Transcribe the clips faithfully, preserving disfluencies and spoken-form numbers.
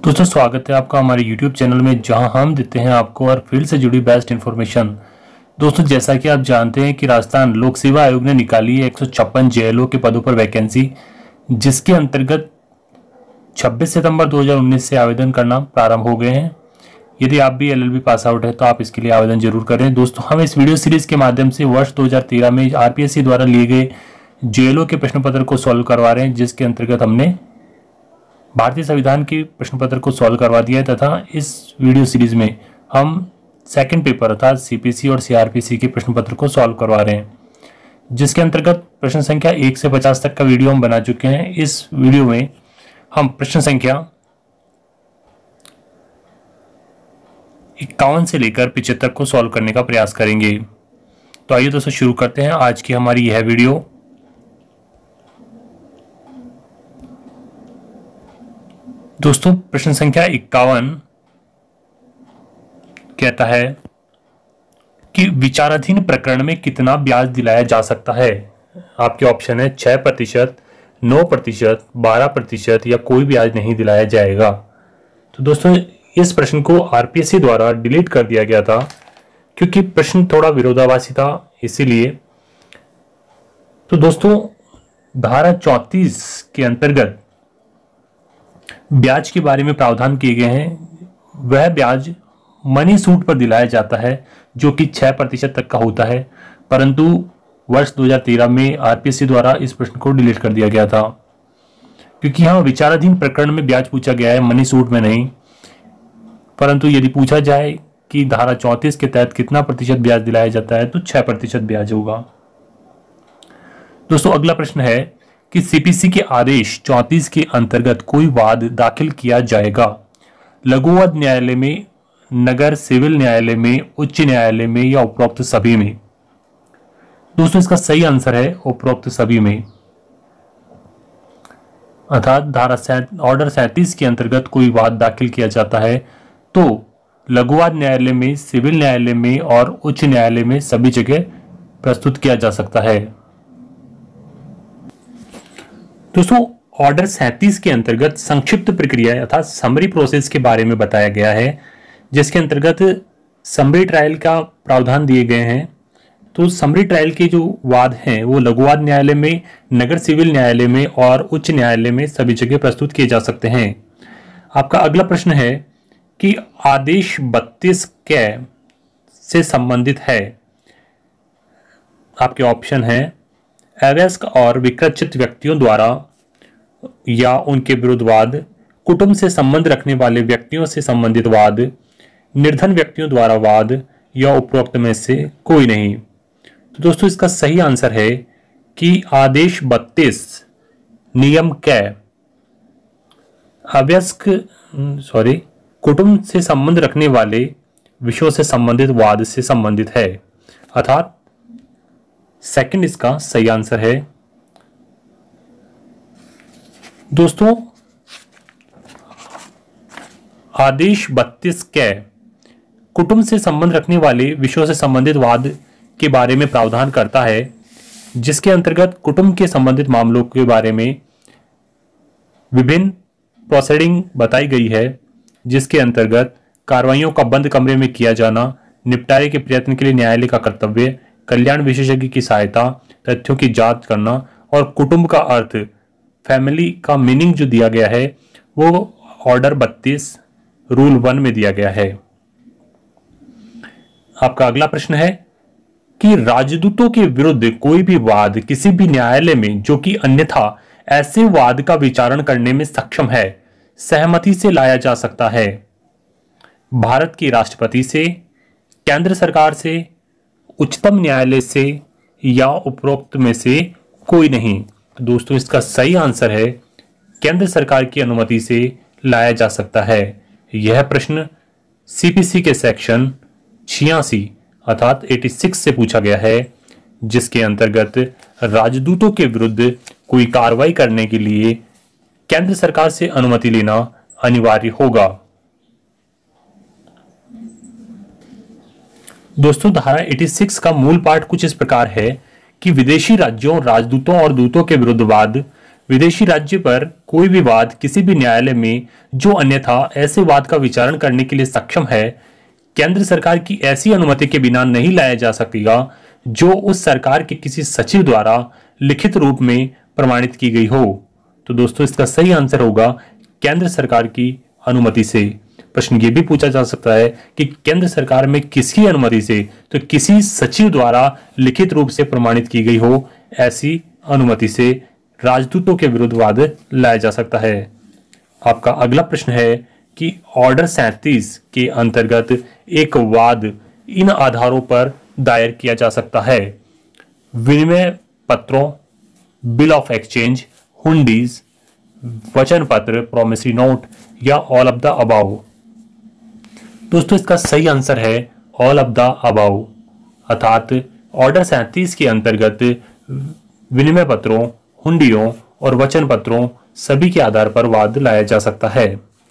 दोस्तों स्वागत है आपका हमारे यूट्यूब चैनल में, जहां हम देते हैं आपको हर फील्ड से जुड़ी बेस्ट इन्फॉर्मेशन। दोस्तों जैसा कि आप जानते हैं कि राजस्थान लोक सेवा आयोग ने निकाली है एक सौ छप्पन जे एल ओ के पदों पर वैकेंसी, जिसके अंतर्गत छब्बीस सितंबर दो हज़ार उन्नीस से आवेदन करना प्रारंभ हो गए हैं। यदि आप भी L L B pass out है तो आप इसके लिए आवेदन जरूर करें। दोस्तों हम इस वीडियो सीरीज के माध्यम से वर्ष दो हज़ार तेरह में आर पी एस सी द्वारा लिए गए जे एल ओ के प्रश्न पत्र को सॉल्व करवा रहे हैं, जिसके अंतर्गत हमने भारतीय संविधान के प्रश्न पत्र को सॉल्व करवा दिया है तथा इस वीडियो सीरीज में हम सेकंड पेपर अर्थात सी पी सी और सी आर पी सी के प्रश्न पत्र को सॉल्व करवा रहे हैं, जिसके अंतर्गत प्रश्न संख्या एक से पचास तक का वीडियो हम बना चुके हैं। इस वीडियो में हम प्रश्न संख्या इक्यावन से लेकर पिछहत्तर को सॉल्व करने का प्रयास करेंगे। तो आइए दोस्तों शुरू करते हैं आज की हमारी यह वीडियो। दोस्तों प्रश्न संख्या इक्यावन कहता है कि विचाराधीन प्रकरण में कितना ब्याज दिलाया जा सकता है। आपके ऑप्शन है छह प्रतिशत, नौ प्रतिशत, बारह प्रतिशत या कोई ब्याज नहीं दिलाया जाएगा। तो दोस्तों इस प्रश्न को आर पी एस सी द्वारा डिलीट कर दिया गया था क्योंकि प्रश्न थोड़ा विरोधाभासी था, इसीलिए। तो दोस्तों धारा चौंतीस के अंतर्गत ब्याज के बारे में प्रावधान किए गए हैं। वह ब्याज मनी सूट पर दिलाया जाता है जो कि छह प्रतिशत तक का होता है, परंतु वर्ष दो हज़ार तेरह में आर पी एस सी द्वारा इस प्रश्न को डिलीट कर दिया गया था क्योंकि यहाँ विचाराधीन प्रकरण में ब्याज पूछा गया है, मनी सूट में नहीं। परंतु यदि पूछा जाए कि धारा चौंतीस के तहत कितना प्रतिशत ब्याज दिलाया जाता है तो छह प्रतिशत ब्याज होगा। दोस्तों अगला प्रश्न है कि सी पी सी के आदेश चौंतीस के अंतर्गत कोई वाद दाखिल किया जाएगा। लघु वाद न्यायालय में, नगर सिविल न्यायालय में, उच्च न्यायालय में या उपरोक्त सभी में। दोस्तों इसका सही आंसर है उपरोक्त सभी में, अर्थात धारा ऑर्डर सैंतीस के अंतर्गत कोई वाद दाखिल किया जाता है तो लघु वाद न्यायालय में, सिविल न्यायालय में और उच्च न्यायालय में सभी जगह प्रस्तुत किया जा सकता है। दोस्तों ऑर्डर सैंतीस के अंतर्गत संक्षिप्त प्रक्रिया अर्थात समरी प्रोसेस के बारे में बताया गया है, जिसके अंतर्गत समरी ट्रायल का प्रावधान दिए गए हैं। तो समरी ट्रायल के जो वाद हैं वो लघु वाद न्यायालय में, नगर सिविल न्यायालय में और उच्च न्यायालय में सभी जगह प्रस्तुत किए जा सकते हैं। आपका अगला प्रश्न है कि आदेश बत्तीस कै से संबंधित है। आपके ऑप्शन है अवयस्क और विकृत व्यक्तियों द्वारा या उनके विरुद्ध वाद, कुटुंब से संबंध रखने वाले व्यक्तियों से संबंधित वाद, निर्धन व्यक्तियों द्वारा वाद या उपरोक्त में से कोई नहीं। तो दोस्तों इसका सही आंसर है कि आदेश बत्तीस नियम कै अवयस्क सॉरी कुटुंब से संबंध रखने वाले विषयों से संबंधित वाद से संबंधित है, अर्थात सेकंड इसका सही आंसर है। दोस्तों आदेश बत्तीस कै कुटुंब से संबंध रखने वाले विषयों से संबंधित वाद के बारे में प्रावधान करता है, जिसके अंतर्गत कुटुंब के संबंधित मामलों के बारे में विभिन्न प्रोसीडिंग बताई गई है, जिसके अंतर्गत कार्रवाइयों का बंद कमरे में किया जाना, निपटारे के प्रयत्न के लिए न्यायालय का कर्तव्य, कल्याण विशेषज्ञ की सहायता, तथ्यों की जांच करना और कुटुंब का अर्थ फैमिली का मीनिंग जो दिया गया है वो ऑर्डर बत्तीस रूल वन में दिया गया है। आपका अगला प्रश्न है कि राजदूतों के विरुद्ध कोई भी वाद किसी भी न्यायालय में जो कि अन्यथा ऐसे वाद का विचारण करने में सक्षम है, सहमति से लाया जा सकता है। भारत के राष्ट्रपति से, केंद्र सरकार से, उच्चतम न्यायालय से या उपरोक्त में से कोई नहीं। तो दोस्तों इसका सही आंसर है केंद्र सरकार की अनुमति से लाया जा सकता है। यह प्रश्न सी पी सी के सेक्शन छियासी अर्थात छियासी से पूछा गया है, जिसके अंतर्गत राजदूतों के विरुद्ध कोई कार्रवाई करने के लिए केंद्र सरकार से अनुमति लेना अनिवार्य होगा। दोस्तों धारा छियासी का मूल पाठ कुछ इस प्रकार है कि विदेशी राज्यों, राजदूतों और दूतों के विरुद्ध वाद विदेशी राज्य पर कोई भी वाद किसी भी न्यायालय में जो अन्यथा ऐसे वाद का विचारण करने के लिए सक्षम है, केंद्र सरकार की ऐसी अनुमति के बिना नहीं लाया जा सकेगा जो उस सरकार के किसी सचिव द्वारा लिखित रूप में प्रमाणित की गई हो। तो दोस्तों इसका सही आंसर होगा केंद्र सरकार की अनुमति से। प्रश्न ये भी पूछा जा सकता है कि केंद्र सरकार में किसकी अनुमति से, तो किसी सचिव द्वारा लिखित रूप से प्रमाणित की गई हो, ऐसी अनुमति से राजदूतों के विरुद्ध वाद लाया जा सकता है। आपका अगला प्रश्न है कि ऑर्डर सैंतीस के अंतर्गत एक वाद इन आधारों पर दायर किया जा सकता है: विनिमय पत्रों, बिल ऑफ एक्सचेंज, हुंडीज, वचन पत्र, प्रोमिसरी नोट या ऑल ऑफ द अबाउ। दोस्तों इसका सही आंसर है ऑल ऑफ द अबाउ, अर्थात ऑर्डर सैंतीस के अंतर्गत विनिमय पत्रों, हुंडियों और वचन पत्रों सभी के आधार पर वाद लाया जा सकता है।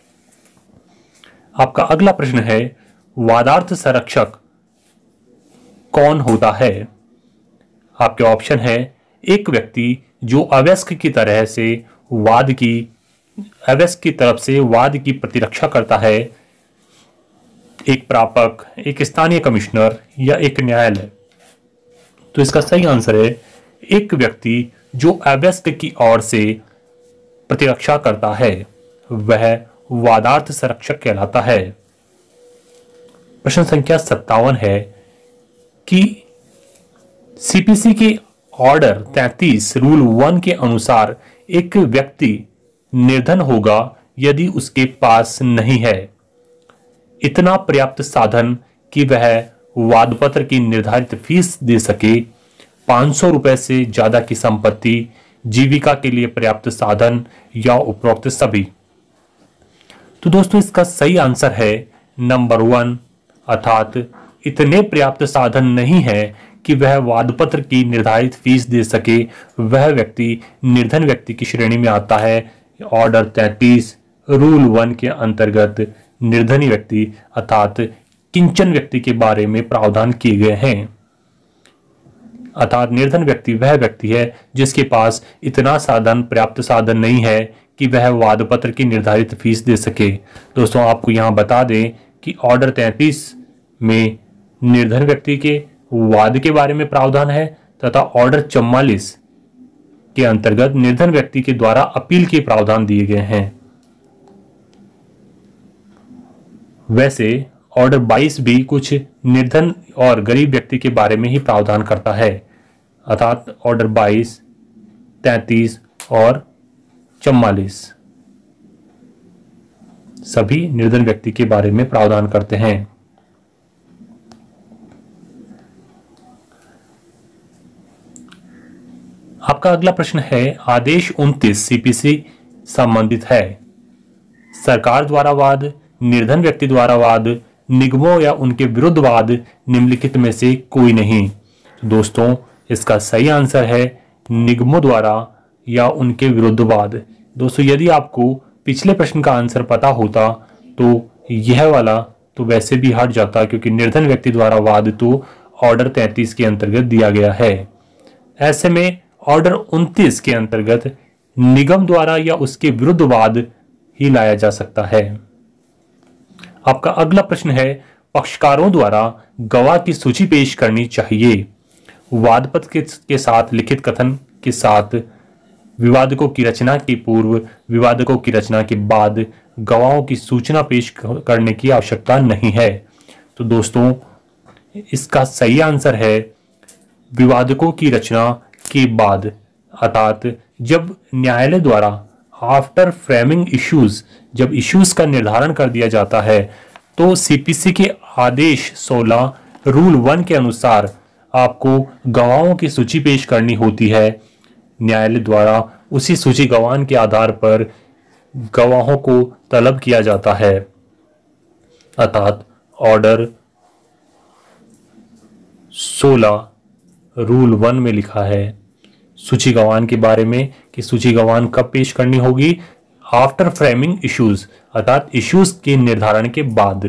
आपका अगला प्रश्न है वादार्थ संरक्षक कौन होता है? आपके ऑप्शन है एक व्यक्ति जो अवयस्क की तरह से वाद की अवयस्क की तरफ से वाद की प्रतिरक्षा करता है, एक प्रापक, एक स्थानीय कमिश्नर या एक न्यायालय। तो इसका सही आंसर है एक व्यक्ति जो अवयस्क की ओर से प्रतिरक्षा करता है, वह वादार्थ संरक्षक कहलाता है। प्रश्न संख्या सत्तावन है कि सीपीसी के ऑर्डर तैंतीस रूल वन के अनुसार एक व्यक्ति निर्धन होगा यदि उसके पास नहीं है इतना पर्याप्त साधन कि वह वादपत्र की निर्धारित फीस दे सके, पांच सौ रुपए से ज्यादा की संपत्ति, जीविका के लिए पर्याप्त साधन या उपरोक्त सभी। तो दोस्तों इसका सही आंसर है नंबर वन, अर्थात इतने पर्याप्त साधन नहीं है कि वह वादपत्र की निर्धारित फीस दे सके, वह व्यक्ति निर्धन व्यक्ति की श्रेणी में आता है। ऑर्डर तैंतीस रूल वन के अंतर्गत निर्धनी व्यक्ति अर्थात किंचन व्यक्ति के बारे में प्रावधान किए गए हैं। अर्थात निर्धन व्यक्ति वह व्यक्ति है जिसके पास इतना साधन पर्याप्त साधन नहीं है कि वह वादपत्र की निर्धारित फीस दे सके। दोस्तों आपको यहां बता दें कि ऑर्डर तैंतीस में निर्धन व्यक्ति के वाद के बारे में प्रावधान है तथा ऑर्डर चौवालीस के अंतर्गत निर्धन व्यक्ति के द्वारा अपील के प्रावधान दिए गए हैं। वैसे ऑर्डर बाईस भी कुछ निर्धन और गरीब व्यक्ति के बारे में ही प्रावधान करता है, अर्थात ऑर्डर बाईस, तैंतीस और चौवालीस सभी निर्धन व्यक्ति के बारे में प्रावधान करते हैं। आपका अगला प्रश्न है आदेश उनतीस सीपीसी संबंधित है। सरकार द्वारा वाद, निर्धन व्यक्ति द्वारा वाद, निगमों या उनके विरुद्ध वाद निम्नलिखित में से कोई नहीं। दोस्तों इसका सही आंसर है निगमों द्वारा या उनके विरुद्ध वाद। दोस्तों यदि आपको पिछले प्रश्न का आंसर पता होता तो यह वाला तो वैसे भी हट जाता, क्योंकि निर्धन व्यक्ति द्वारा वाद तो ऑर्डर तैंतीस के अंतर्गत दिया गया है। ऐसे में ऑर्डर उनतीस के अंतर्गत निगम द्वारा या उसके विरुद्ध वाद ही लाया जा सकता है। आपका अगला प्रश्न है पक्षकारों द्वारा गवाह की सूची पेश करनी चाहिए। वादपत्र के साथ लिखित कथन के साथ विवादकों की रचना के पूर्व, विवादकों की रचना के बाद गवाहों की सूचना पेश करने की आवश्यकता नहीं है। तो दोस्तों इसका सही आंसर है विवादकों की रचना के बाद, अर्थात जब न्यायालय द्वारा आफ्टर फ्रेमिंग इश्यूज जब इश्यूज का निर्धारण कर दिया जाता है तो सीपीसी के आदेश सोलह रूल वन के अनुसार आपको गवाहों की सूची पेश करनी होती है। न्यायालय द्वारा उसी सूची गवाह के आधार पर गवाहों को तलब किया जाता है, अर्थात ऑर्डर सोलह रूल वन में लिखा है सूची गवाह के बारे में कि सूची गवाह कब पेश करनी होगी, आफ्टर फ्रेमिंग इश्यूज अर्थात इश्यूज के निर्धारण के बाद।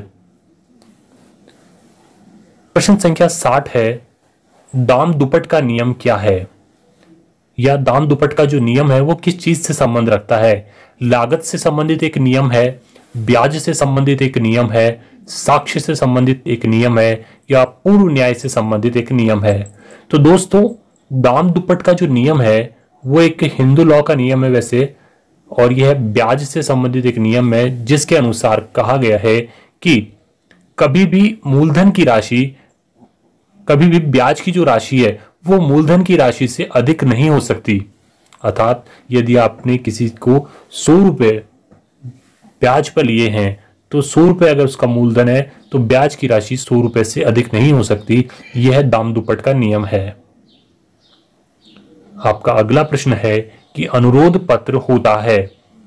प्रश्न संख्या साठ है दाम दुपट का नियम क्या है। या दाम दुपट का जो नियम है वो किस चीज से संबंध रखता है? लागत से संबंधित एक नियम है, ब्याज से संबंधित एक नियम है, साक्ष्य से संबंधित एक नियम है, या पूर्व न्याय से संबंधित एक नियम है? तो दोस्तों दाम दुपट का जो नियम है वो एक हिंदू लॉ का नियम है वैसे, और यह ब्याज से संबंधित एक नियम है जिसके अनुसार कहा गया है कि कभी भी मूलधन की राशि, कभी भी ब्याज की जो राशि है वो मूलधन की राशि से अधिक नहीं हो सकती। अर्थात यदि आपने किसी को सौ रुपए ब्याज पर लिए हैं तो सौ रुपए अगर उसका मूलधन है तो ब्याज की राशि सौ रुपए से अधिक नहीं हो सकती। यह दाम दुपट का नियम है। आपका अगला प्रश्न है कि अनुरोध पत्र होता है,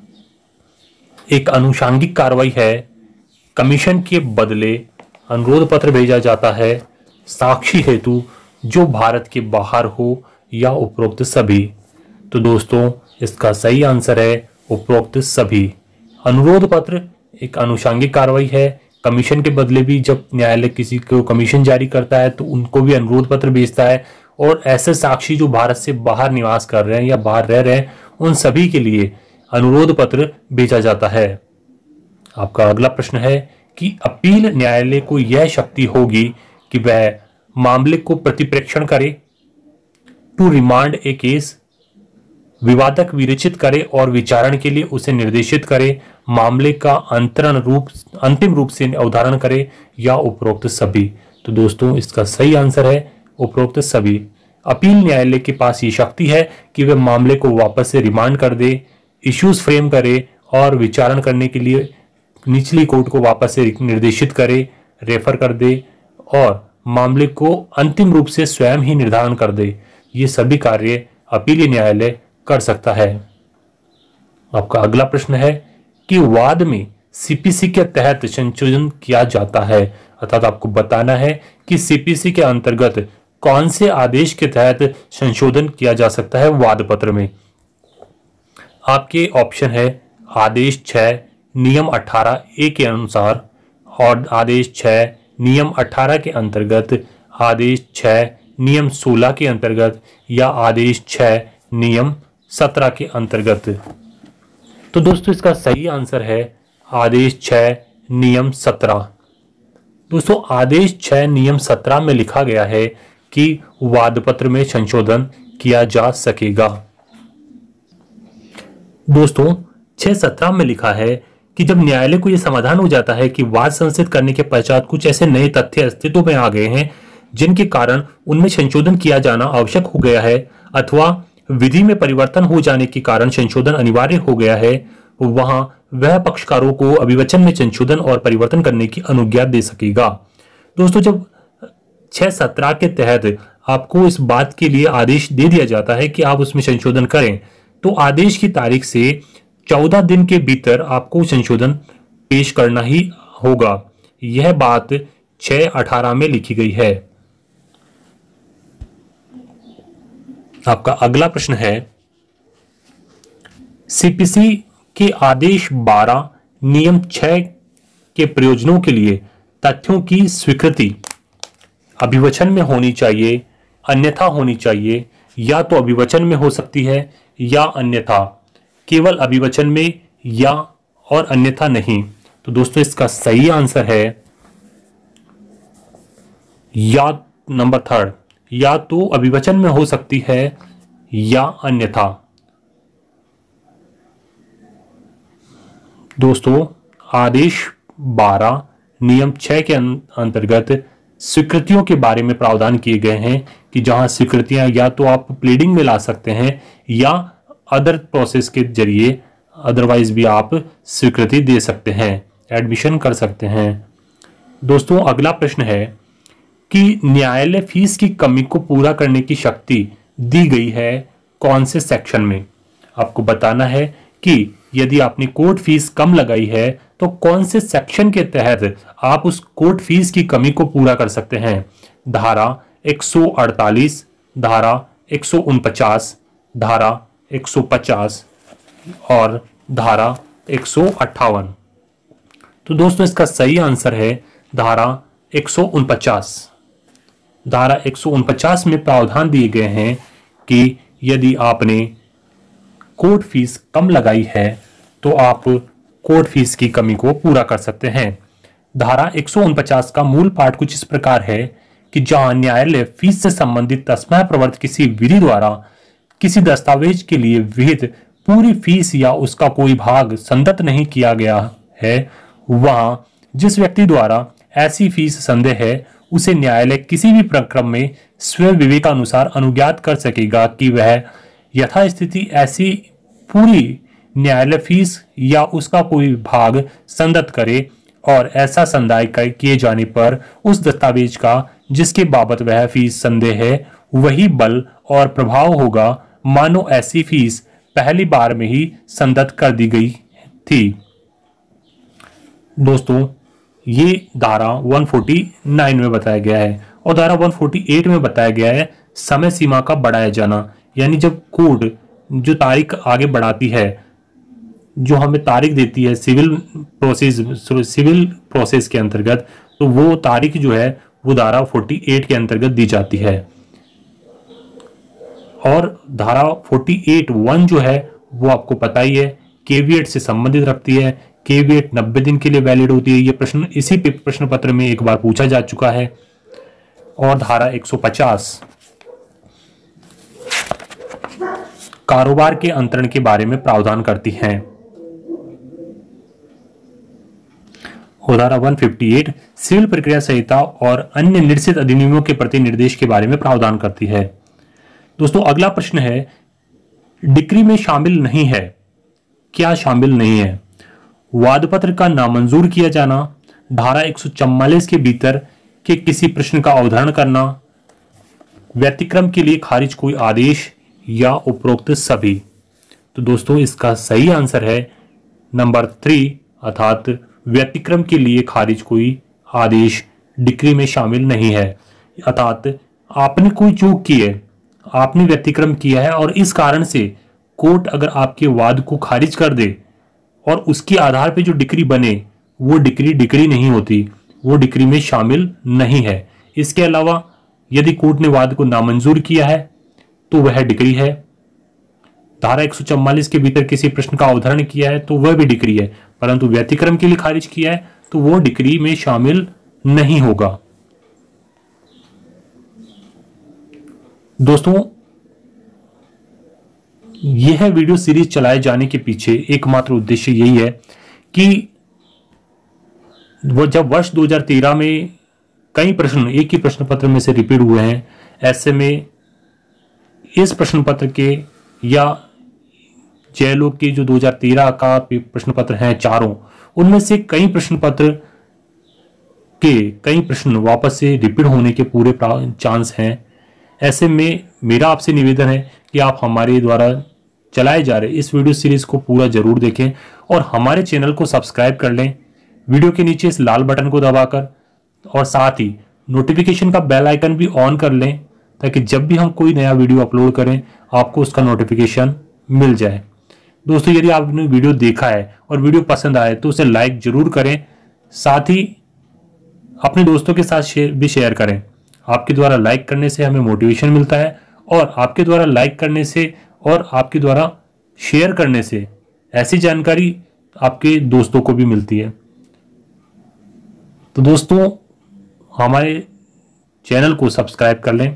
एक अनुषांगिक कार्रवाई है, कमीशन के बदले अनुरोध पत्र भेजा जाता है, साक्षी हेतु जो भारत के बाहर हो, या उपरोक्त सभी? तो दोस्तों इसका सही आंसर है उपरोक्त सभी। अनुरोध पत्र एक अनुषांगिक कार्रवाई है, कमीशन के बदले भी जब न्यायालय किसी को कमीशन जारी करता है तो उनको भी अनुरोध पत्र भेजता है, और ऐसे साक्षी जो भारत से बाहर निवास कर रहे हैं या बाहर रह रहे हैं उन सभी के लिए अनुरोध पत्र भेजा जाता है। आपका अगला प्रश्न है कि अपील न्यायालय को यह शक्ति होगी कि वह मामले को प्रतिप्रेक्षण करे, टू रिमांड ए केस, विवादक विरचित करे और विचारण के लिए उसे निर्देशित करे, मामले का अंतरण रूप अंतिम रूप से अवधारण करे, या उपरोक्त सभी? तो दोस्तों इसका सही आंसर है उपरोक्त सभी। अपील न्यायालय के पास ये शक्ति है कि वह मामले को वापस से रिमांड कर दे, इश्यूज फ्रेम करे और विचारण करने के लिए निचली कोर्ट को वापस से निर्देशित करे, रेफर कर दे, और मामले को अंतिम रूप से स्वयं ही निर्धारण कर दे। ये सभी कार्य अपीलीय न्यायालय कर सकता है। आपका अगला प्रश्न है कि वाद में सीपीसी के तहत संशोधन किया जाता है, अर्थात आपको बताना है कि सीपीसी के अंतर्गत कौन से आदेश के तहत संशोधन किया जा सकता है वाद पत्र में। आपके ऑप्शन है आदेश छह नियम अठारह ए के अनुसार, और आदेश छह नियम अठारह के अंतर्गत, आदेश छह नियम सोलह के अंतर्गत, या आदेश छह नियम सत्रह के अंतर्गत। तो दोस्तों इसका सही आंसर है आदेश छह नियम सत्रह। दोस्तों आदेश छह नियम सत्रह में लिखा गया है कि वाद पत्र में संशोधन किया जा सकेगा। दोस्तों छह सत्रह में लिखा है कि जब न्यायालय को यह समाधान हो जाता है कि वाद संसित करने के पश्चात कुछ ऐसे नए तथ्य अस्तित्व में आ गए हैं जिनके कारण उनमें संशोधन किया जाना आवश्यक हो गया है, अथवा विधि में परिवर्तन हो जाने के कारण संशोधन अनिवार्य हो गया है, वहां वह पक्षकारों को अभिवचन में संशोधन और परिवर्तन करने की अनुज्ञा दे सकेगा। दोस्तों जब छह सत्रह के तहत आपको इस बात के लिए आदेश दे दिया जाता है कि आप उसमें संशोधन करें, तो आदेश की तारीख से चौदह दिन के भीतर आपको संशोधन पेश करना ही होगा। यह बात छह अठारह में लिखी गई है। आपका अगला प्रश्न है सीपीसी के आदेश बारह नियम छह के प्रयोजनों के लिए तथ्यों की स्वीकृति अभिवचन में होनी चाहिए, अन्यथा होनी चाहिए, या तो अभिवचन में हो सकती है या अन्यथा, केवल अभिवचन में या और अन्यथा नहीं। तो दोस्तों इसका सही आंसर है या नंबर थर्ड, या तो अभिवचन में हो सकती है या अन्यथा। दोस्तों आदेश बारह नियम छह के अंतर्गत स्वीकृतियों के बारे में प्रावधान किए गए हैं कि जहां स्वीकृतियां या तो आप प्लीडिंग में ला सकते हैं या अदर प्रोसेस के जरिए, अदरवाइज भी आप स्वीकृति दे सकते हैं, एडमिशन कर सकते हैं। दोस्तों अगला प्रश्न है कि न्यायालय फीस की कमी को पूरा करने की शक्ति दी गई है कौन से सेक्शन में। आपको बताना है कि यदि आपने कोर्ट फीस कम लगाई है तो कौन से सेक्शन के तहत आप उस कोर्ट फीस की कमी को पूरा कर सकते हैं। धारा एक सौ अड़तालीस, धारा एक सौ उनपचास, धारा एक सौ पचास और धारा एक सौ अट्ठावन। तो दोस्तों इसका सही आंसर है धारा एक सौ उनपचास। धारा एक सौ उनपचास में प्रावधान दिए गए हैं कि यदि आपने कोर्ट फीस कम लगाई है तो आप कोर्ट फीस की कमी को पूरा कर सकते हैं। धारा एक सौ उनपचास का मूल पाठ कुछ इस प्रकार है कि जहां न्यायालय फीस से संबंधित तस्मय प्रवर्त किसी विधि द्वारा किसी दस्तावेज के लिए विहित पूरी फीस या उसका कोई भाग संदत नहीं किया गया है, वहां जिस व्यक्ति द्वारा ऐसी फीस संदेह है उसे न्यायालय किसी भी प्रक्रम में स्वयं विवेकानुसार अनुज्ञात कर सकेगा कि वह यथास्थिति ऐसी पूरी न्यायालय फीस या उसका कोई भाग संदत करे और ऐसा संदाय किए जाने पर उस दस्तावेज का जिसके बाबत वह फीस संदेह है वही बल और प्रभाव होगा मानो ऐसी फीस पहली बार में ही संदत कर दी गई थी। दोस्तों, ये धारा एक सौ उनचास में बताया गया है और धारा एक सौ अड़तालीस में बताया गया है समय सीमा का बढ़ाया जाना, यानी जब कोर्ट जो तारीख आगे बढ़ाती है, जो हमें तारीख देती है सिविल प्रोसेस सिविल प्रोसेस के अंतर्गत, तो वो तारीख जो है वो धारा अड़तालीस के अंतर्गत दी जाती है। और धारा अड़तालीस वन जो है वो आपको पता ही है केविएट से संबंधित रखती है। केविएट नब्बे दिन के लिए वैलिड होती है। ये प्रश्न इसी प्रश्न पत्र में एक बार पूछा जा चुका है। और धारा एक सौ पचास कारोबार के अंतरण के बारे में प्रावधान करती है। और धारा एक सौ अट्ठावन सिविल प्रक्रिया संहिता और अन्य निर्देशित अधिनियमों के प्रति निर्देश के बारे में प्रावधान करती है। दोस्तों, अगला प्रश्न है, डिक्री में शामिल नहीं है। क्या शामिल नहीं है? वादपत्र का नामंजूर किया जाना, धारा एक सौ चौवालीस के भीतर के किसी प्रश्न का अवधारण करना, व्यतिक्रम के लिए खारिज कोई आदेश या उपरोक्त सभी। तो दोस्तों, इसका सही आंसर है नंबर थ्री, अर्थात व्यतिक्रम के लिए खारिज कोई आदेश डिक्री में शामिल नहीं है। अर्थात आपने कोई चूक की है, आपने व्यतिक्रम किया है और इस कारण से कोर्ट अगर आपके वाद को खारिज कर दे और उसके आधार पे जो डिक्री बने वो डिक्री डिक्री नहीं होती, वो डिक्री में शामिल नहीं है। इसके अलावा यदि कोर्ट ने वाद को नामंजूर किया है तो वह डिक्री है। धारा एक सौ चौवालीस के भीतर किसी प्रश्न का अवधारण किया है तो वह भी डिक्री है, परंतु व्यतिक्रम के लिए खारिज किया है तो वो डिक्री में शामिल नहीं होगा। दोस्तों, यह वीडियो सीरीज चलाए जाने के पीछे एकमात्र उद्देश्य यही है कि वो जब वर्ष दो हज़ार तेरह में कई प्रश्न एक ही प्रश्न पत्र में से रिपीट हुए हैं, ऐसे में इस प्रश्न पत्र के या जेएलओ के जो दो हज़ार तेरह का प्रश्न पत्र हैं चारों, उनमें से कई प्रश्न पत्र के कई प्रश्न वापस से रिपीट होने के पूरे चांस हैं। ऐसे में मेरा आपसे निवेदन है कि आप हमारे द्वारा चलाए जा रहे इस वीडियो सीरीज को पूरा जरूर देखें और हमारे चैनल को सब्सक्राइब कर लें वीडियो के नीचे इस लाल बटन को दबाकर, और साथ ही नोटिफिकेशन का बेल आइकन भी ऑन कर लें ताकि जब भी हम कोई नया वीडियो अपलोड करें आपको उसका नोटिफिकेशन मिल जाए। दोस्तों, यदि आपने वीडियो देखा है और वीडियो पसंद आए तो उसे लाइक जरूर करें, साथ ही अपने दोस्तों के साथ शेयर भी शेयर करें। आपके द्वारा लाइक करने से हमें मोटिवेशन मिलता है और आपके द्वारा लाइक करने से और आपके द्वारा शेयर करने से ऐसी जानकारी आपके दोस्तों को भी मिलती है। तो दोस्तों, हमारे चैनल को सब्सक्राइब कर लें।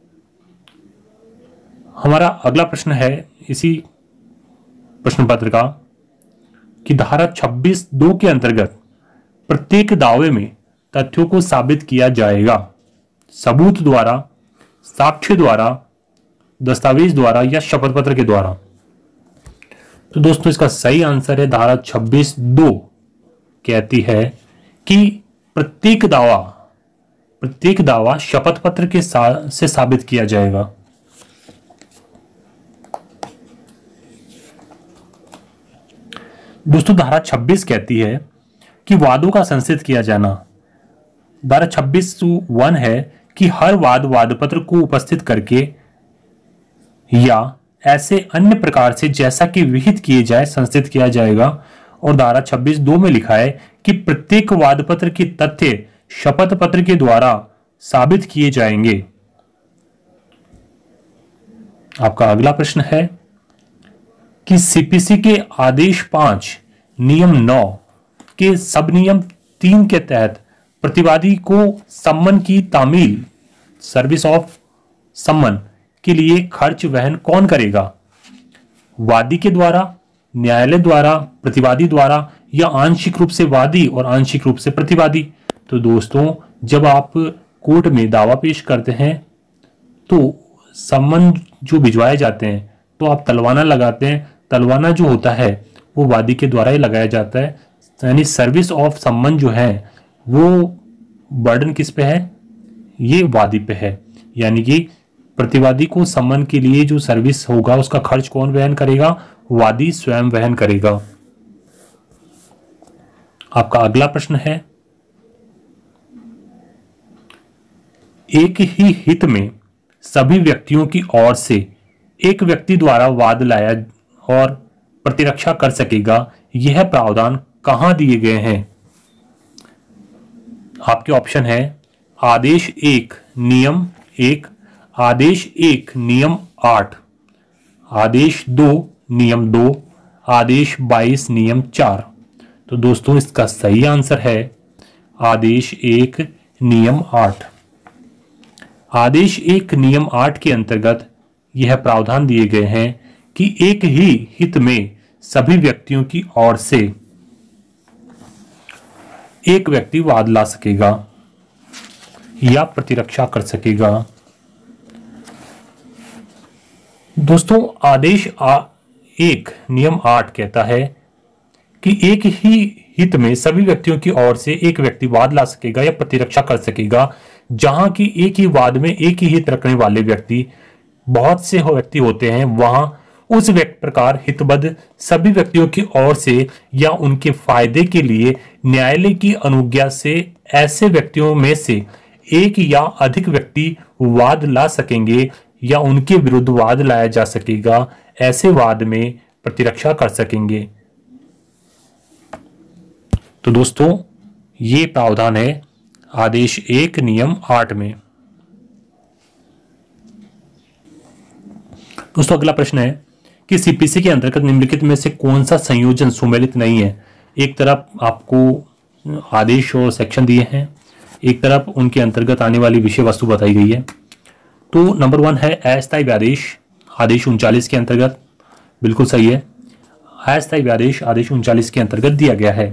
हमारा अगला प्रश्न है इसी प्रश्न पत्र का कि धारा छब्बीस दो के अंतर्गत प्रत्येक दावे में तथ्यों को साबित किया जाएगा सबूत द्वारा, साक्ष्य द्वारा, दस्तावेज द्वारा या शपथ पत्र के द्वारा। तो दोस्तों, इसका सही आंसर है धारा छब्बीस दो कहती है कि प्रत्येक दावा प्रत्येक दावा शपथ पत्र के सा, से साबित किया जाएगा। दोस्तों, धारा छब्बीस कहती है कि वादों का संचित किया जाना। धारा छब्बीस वन है कि हर वाद वादपत्र को उपस्थित करके या ऐसे अन्य प्रकार से जैसा कि विहित किए जाए संचित किया जाएगा। और धारा छब्बीस दो में लिखा है कि प्रत्येक वादपत्र के तथ्य शपथ पत्र के द्वारा साबित किए जाएंगे। आपका अगला प्रश्न है कि सीपीसी के आदेश पांच नियम नौ के सब नियम तीन के तहत प्रतिवादी को सम्मन की तामील सर्विस ऑफ सम्मन के लिए खर्च वहन कौन करेगा? वादी के द्वारा, न्यायालय द्वारा, प्रतिवादी द्वारा या आंशिक रूप से वादी और आंशिक रूप से प्रतिवादी? तो दोस्तों, जब आप कोर्ट में दावा पेश करते हैं तो सम्मन जो भिजवाए जाते हैं तो आप तलवाना लगाते हैं। तलवाना जो होता है वो वादी के द्वारा ही लगाया जाता है, यानी सर्विस ऑफ सम्मन जो है वो बर्डन किस पे है? ये वादी पे है। यानी कि प्रतिवादी को सम्मन के लिए जो सर्विस होगा उसका खर्च कौन वहन करेगा? वादी स्वयं वहन करेगा। आपका अगला प्रश्न है, एक ही हित में सभी व्यक्तियों की ओर से एक व्यक्ति द्वारा वाद लाया और प्रतिरक्षा कर सकेगा, यह प्रावधान कहां दिए गए हैं? आपके ऑप्शन है आदेश एक नियम एक, आदेश एक नियम आठ, आदेश दो नियम दो, आदेश बाईस नियम चार। तो दोस्तों, इसका सही आंसर है आदेश एक नियम आठ। आदेश एक नियम आठ के अंतर्गत यह प्रावधान दिए गए हैं कि एक ही हित में सभी व्यक्तियों की ओर से एक व्यक्ति वाद ला सकेगा या प्रतिरक्षा कर सकेगा। दोस्तों, आदेश आ, एक नियम आठ कहता है कि एक ही हित में सभी व्यक्तियों की ओर से एक व्यक्ति वाद ला सकेगा या प्रतिरक्षा कर सकेगा, जहां की एक ही वाद में एक ही हित रखने वाले व्यक्ति बहुत से व्यक्ति होते हैं, वहां उस व्यक्ति प्रकार हितबद्ध सभी व्यक्तियों की ओर से या उनके फायदे के लिए न्यायालय की अनुज्ञा से ऐसे व्यक्तियों में से एक या अधिक व्यक्ति वाद ला सकेंगे या उनके विरुद्ध वाद लाया जा सकेगा, ऐसे वाद में प्रतिरक्षा कर सकेंगे। तो दोस्तों, ये प्रावधान है आदेश एक नियम आठ में। दोस्तों, अगला प्रश्न है कि सीपीसी के अंतर्गत निम्नलिखित में से कौन सा संयोजन सुमेलित नहीं है? एक तरफ आपको आदेश और सेक्शन दिए हैं, एक तरफ उनके अंतर्गत आने वाली विषय वस्तु बताई गई है। तो नंबर वन है अस्थायी आदेश, आदेश उनचालीस के अंतर्गत, बिल्कुल सही है। अस्थायी आदेश आदेश उनचालीस के अंतर्गत दिया गया है।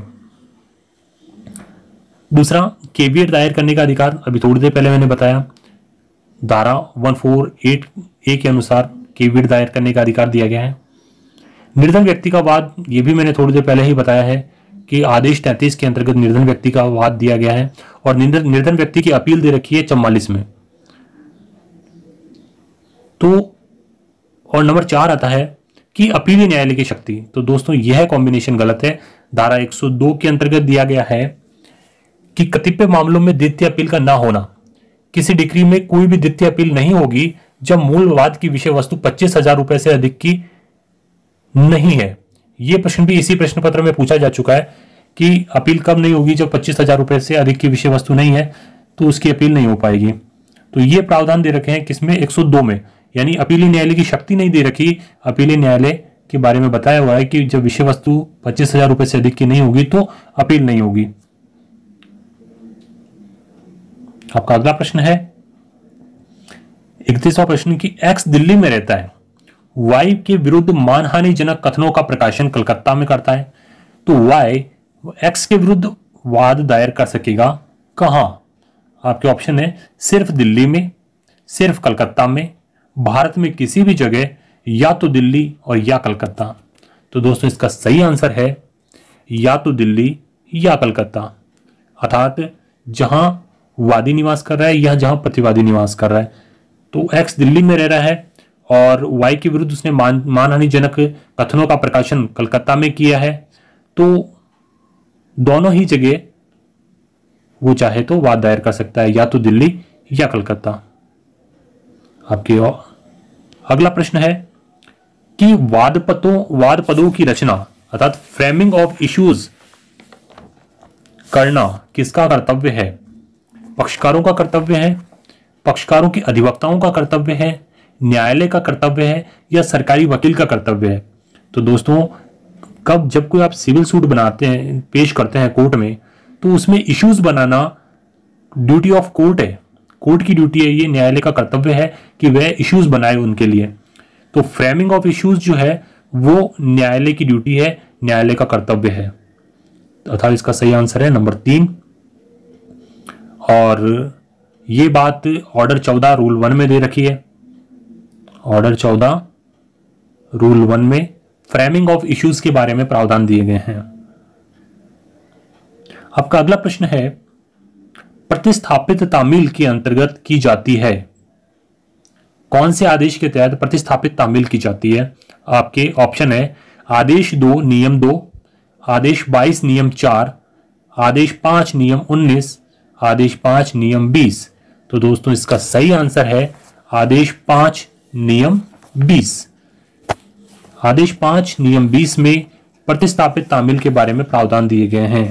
दूसरा, केवीएट दायर करने का अधिकार, अभी थोड़ी देर पहले मैंने बताया, धारा एक सौ अड़तालीस ए के अनुसार केवीएट दायर करने का अधिकार दिया गया है। निर्धन व्यक्ति का वाद, ये भी मैंने थोड़ी देर पहले ही बताया है कि आदेश तैंतीस के अंतर्गत निर्धन व्यक्ति का वाद दिया गया है और निर्धन व्यक्ति की अपील दे रखी है चौवालीस में। तो और नंबर चार आता है कि अपीली न्यायालय की शक्ति। तो दोस्तों, यह कॉम्बिनेशन गलत है। धारा एक सौ दो के अंतर्गत दिया गया है कि कतिपय मामलों में द्वितीय अपील का ना होना, किसी डिक्री में कोई भी द्वितीय अपील नहीं होगी जब मूल वाद की विषय वस्तु पच्चीस हजार रुपए से अधिक की नहीं है। यह प्रश्न भी इसी प्रश्न पत्र में पूछा जा चुका है कि अपील कब नहीं होगी? जब पच्चीस हजार रुपए से अधिक की विषय वस्तु नहीं है तो उसकी अपील नहीं हो पाएगी। तो ये प्रावधान दे रखे हैं किसमें? एक सौ दो में, यानी अपीली न्यायालय की शक्ति नहीं दे रखी। अपीली न्यायालय के बारे में बताया हुआ है कि जब विषय वस्तु पच्चीस हजार रुपए से अधिक की नहीं होगी तो अपील नहीं होगी। आपका अगला प्रश्न है इकतीसवां प्रश्न की एक्स दिल्ली में रहता है, वाई के विरुद्ध मानहानिजनक कथनों का प्रकाशन कलकत्ता में करता है, तो वाई एक्स के विरुद्ध वाद दायर कर सकेगा कहां? आपके ऑप्शन है सिर्फ दिल्ली में, सिर्फ कलकत्ता में, भारत में किसी भी जगह, या तो दिल्ली और या कलकत्ता। तो दोस्तों, इसका सही आंसर है या तो दिल्ली या कलकत्ता, अर्थात जहां वादी निवास कर रहा है या जहां प्रतिवादी निवास कर रहा है। तो एक्स दिल्ली में रह रहा है और वाई के विरुद्ध उसने मान मानहानिजनक कथनों का प्रकाशन कलकत्ता में किया है, तो दोनों ही जगह वो चाहे तो वाद दायर कर सकता है, या तो दिल्ली या कलकत्ता। आपके अगला प्रश्न है कि वाद पदों वाद पदों की रचना अर्थात फ्रेमिंग ऑफ इश्यूज करना किसका कर्तव्य है? पक्षकारों का कर्तव्य है, पक्षकारों के अधिवक्ताओं का कर्तव्य है, न्यायालय का कर्तव्य है या सरकारी वकील का कर्तव्य है? तो दोस्तों, कब जब कोई आप सिविल सूट बनाते हैं, पेश करते हैं कोर्ट में, तो उसमें इश्यूज बनाना ड्यूटी ऑफ कोर्ट है। कोर्ट की ड्यूटी है, ये न्यायालय का कर्तव्य है कि वह इश्यूज बनाए उनके लिए। तो फ्रेमिंग ऑफ इश्यूज जो है वो न्यायालय की ड्यूटी है, न्यायालय का कर्तव्य है। अर्थात इसका सही आंसर है नंबर तीन। और ये बात ऑर्डर चौदह रूल वन में दे रखी है। ऑर्डर चौदह रूल वन में फ्रेमिंग ऑफ इश्यूज के बारे में प्रावधान दिए गए हैं। आपका अगला प्रश्न है, प्रतिस्थापित तामील के अंतर्गत की जाती है। कौन से आदेश के तहत प्रतिस्थापित तामील की जाती है? आपके ऑप्शन है आदेश दो नियम दो, आदेश बाईस नियम चार, आदेश पांच नियम उन्नीस, आदेश पांच नियम बीस। तो दोस्तों, इसका सही आंसर है आदेश पांच नियम बीस। आदेश पांच नियम बीस में प्रतिस्थापित तामील के बारे में प्रावधान दिए गए हैं।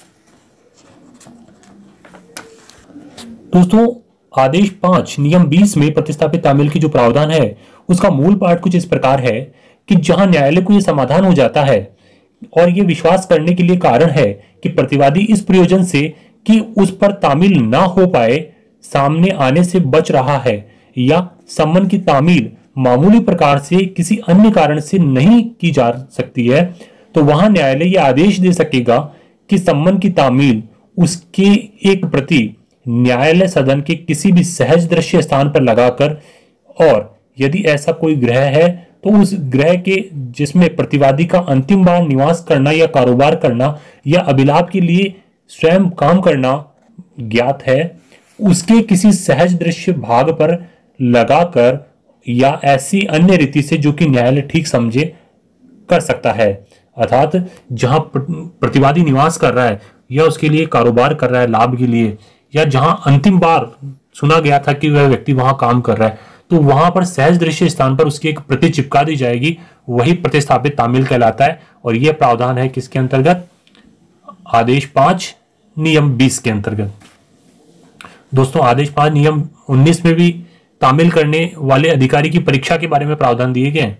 दोस्तों, आदेश पांच नियम बीस में प्रतिस्थापित तामील की जो प्रावधान है उसका मूल पाठ कुछ इस प्रकार है कि जहां न्यायालय को यह समाधान हो जाता है और यह विश्वास करने के लिए कारण है कि प्रतिवादी इस प्रयोजन से कि उस पर तामील ना हो पाए सामने आने से बच रहा है या सम्मन की तामील मामूली प्रकार से किसी अन्य कारण से नहीं की जा सकती है, तो वहां न्यायालय यह आदेश दे सकेगा कि सम्मन की तामील उसके एक प्रति न्यायालय सदन के किसी भी सहज दृश्य स्थान पर लगाकर, और यदि ऐसा कोई गृह है तो उस गृह के जिसमें प्रतिवादी का अंतिम बार निवास करना या कारोबार करना या अभिलाप के लिए स्वयं काम करना ज्ञात है, उसके किसी सहज दृश्य भाग पर लगाकर या ऐसी अन्य रीति से जो कि न्यायालय ठीक समझे कर सकता है। अर्थात जहां प्रतिवादी निवास कर रहा है या उसके लिए कारोबार कर रहा है लाभ के लिए, या जहां अंतिम बार सुना गया था कि वह व्यक्ति वहां काम कर रहा है, तो वहां पर सहज दृश्य स्थान पर उसकी एक प्रति चिपका दी जाएगी, वही प्रतिस्थापित तामील कहलाता है। और यह प्रावधान है किसके अंतर्गत? आदेश पांच नियम बीस के अंतर्गत। दोस्तों, आदेश पांच नियम उन्नीस में भी तामील करने वाले अधिकारी की परीक्षा के बारे में प्रावधान दिए गए हैं।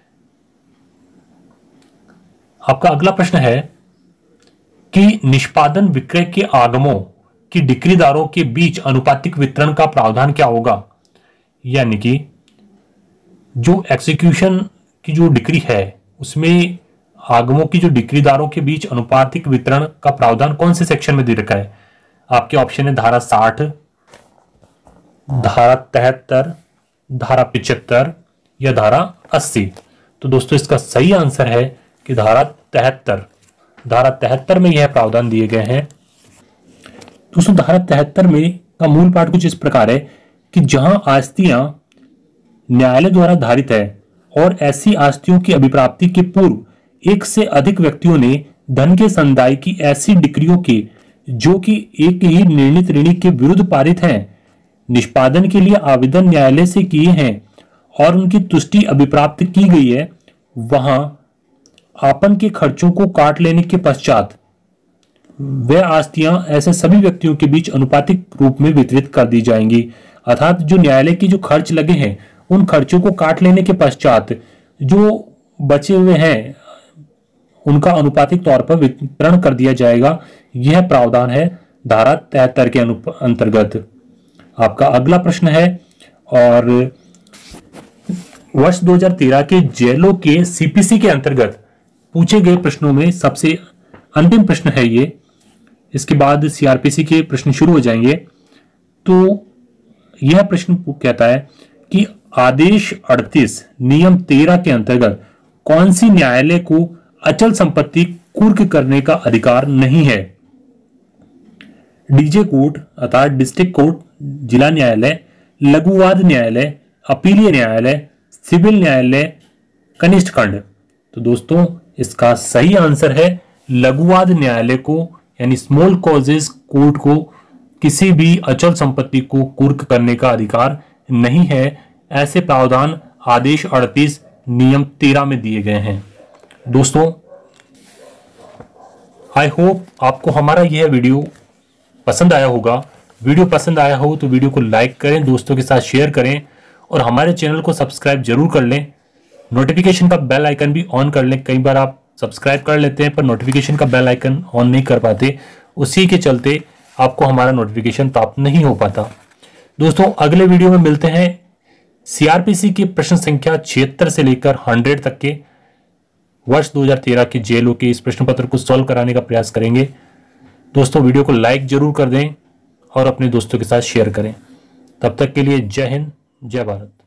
आपका अगला प्रश्न है कि निष्पादन विक्रय के आगमों की डिक्रीदारों के बीच अनुपातिक वितरण का प्रावधान क्या होगा? यानी कि जो एग्जीक्यूशन की जो डिक्री है उसमें आगमों की जो डिक्रीदारों के बीच अनुपातिक वितरण का प्रावधान कौन से सेक्शन में दे रखा है? आपके ऑप्शन है धारा साठ, धारा तिहत्तर, धारा पिचहत्तर या धारा अस्सी। तो दोस्तों, इसका सही आंसर है कि धारा तिहत्तर। धारा तिहत्तर में यह प्रावधान दिए गए हैं। दोस्तों, धारा तिहत्तर में का मूल पाठ कुछ इस प्रकार है कि जहां आस्तियां न्यायालय द्वारा धारित है और ऐसी आस्तियों की अभिप्राप्ति के पूर्व एक से अधिक व्यक्तियों ने धन के संदाय की ऐसी डिक्रियों के जो कि एक ही निर्णीत ऋणी के विरुद्ध पारित हैं, निष्पादन के लिए आवेदन न्यायालय से किए हैं और उनकी तुष्टि अभिप्राप्त की गई है, वहां आपन के खर्चों को काट लेने के पश्चात वह आस्तियां ऐसे सभी व्यक्तियों के बीच अनुपातिक रूप में वितरित कर दी जाएंगी। अर्थात जो न्यायालय की जो खर्च लगे हैं उन खर्चों को काट लेने के पश्चात जो बचे हुए हैं उनका अनुपातिक तौर पर वितरण कर दिया जाएगा। यह प्रावधान है धारा तिहत्तर के अंतर्गत। आपका अगला प्रश्न है, और वर्ष दो हज़ार तेरह के जेलों के सीपीसी के अंतर्गत पूछे गए प्रश्नों में सबसे अंतिम प्रश्न है ये। इसके बाद सीआरपीसी के प्रश्न शुरू हो जाएंगे। तो यह प्रश्न कहता है कि आदेश अड़तीस नियम तेरह के अंतर्गत कौन सी न्यायालय को अचल संपत्ति कुर्क करने का अधिकार नहीं है? डीजे कोर्ट अर्थात डिस्ट्रिक्ट कोर्ट, जिला न्यायालय, लघुवाद न्यायालय, अपीलीय न्यायालय, सिविल न्यायालय, कनिष्ठ खंड। तो दोस्तों, इसका सही आंसर है लघुवाद न्यायालय को यानी स्मॉल कॉजेस कोर्ट को किसी भी अचल संपत्ति को कुर्क करने का अधिकार नहीं है। ऐसे प्रावधान आदेश अड़तीस नियम तेरह में दिए गए हैं। दोस्तों, आई होप आपको हमारा यह वीडियो पसंद आया होगा। वीडियो पसंद आया हो तो वीडियो को लाइक करें, दोस्तों के साथ शेयर करें और हमारे चैनल को सब्सक्राइब जरूर कर लें। नोटिफिकेशन का बेल आइकन भी ऑन कर लें। कई बार आप सब्सक्राइब कर लेते हैं पर नोटिफिकेशन का बेल आइकन ऑन नहीं कर पाते, उसी के चलते आपको हमारा नोटिफिकेशन प्राप्त नहीं हो पाता। दोस्तों अगले वीडियो में मिलते हैं। सीआरपीसी की प्रश्न संख्या छिहत्तर से लेकर सौ तक के वर्ष दो हज़ार तेरह के जेएलओ के इस प्रश्न पत्र को सॉल्व कराने का प्रयास करेंगे। दोस्तों वीडियो को लाइक जरूर कर दें और अपने दोस्तों के साथ शेयर करें। तब तक के लिए जय हिंद, जय भारत।